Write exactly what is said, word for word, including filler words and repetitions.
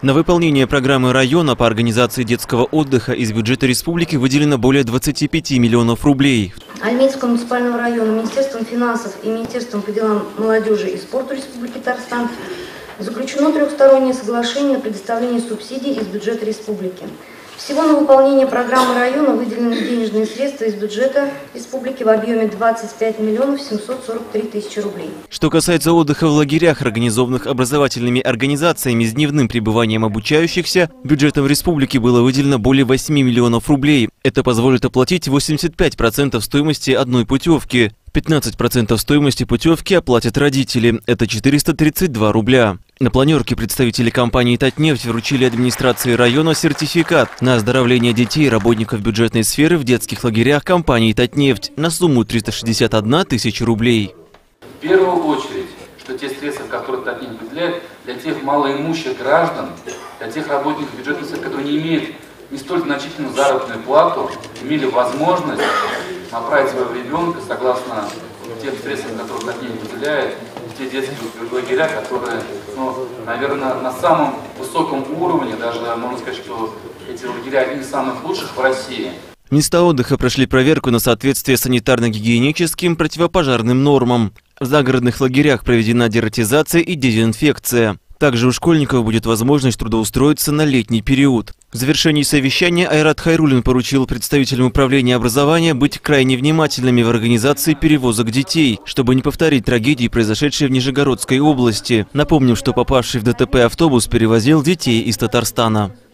На выполнение программы района по организации детского отдыха из бюджета республики выделено более двадцати пяти миллионов рублей. Альметьевского муниципального района Министерством финансов и Министерством по делам молодежи и спорта Республики Татарстан заключено трехстороннее соглашение о предоставлении субсидий из бюджета республики. Всего на выполнение программы района выделены денежные средства из бюджета республики в объеме двадцать пять миллионов семьсот сорок три тысячи рублей. Что касается отдыха в лагерях, организованных образовательными организациями с дневным пребыванием обучающихся, бюджетом республики было выделено более восьми миллионов рублей. Это позволит оплатить восемьдесят пять процентов стоимости одной путевки. пятнадцать процентов стоимости путевки оплатят родители. Это четыреста тридцать два рубля. На планерке представители компании «Татнефть» вручили администрации района сертификат на оздоровление детей и работников бюджетной сферы в детских лагерях компании «Татнефть» на сумму триста шестьдесят одна тысяча рублей. В первую очередь, что те средства, которые «Татнефть» выделяет, для тех малоимущих граждан, для тех работников бюджетной сферы, которые не имеют не столь значительную заработную плату, имели возможность направить своего ребенка согласно тем средствам, которые «Татнефть» выделяет, в те детские лагеря, которые, ну, наверное, на самом высоком уровне, даже можно сказать, что эти лагеря одни из самых лучших в России. Места отдыха прошли проверку на соответствие санитарно-гигиеническим противопожарным нормам. В загородных лагерях проведена дератизация и дезинфекция. Также у школьников будет возможность трудоустроиться на летний период. В завершении совещания Айрат Хайруллин поручил представителям управления образования быть крайне внимательными в организации перевозок детей, чтобы не повторить трагедии, произошедшие в Нижегородской области. Напомним, что попавший в ДТП автобус перевозил детей из Татарстана.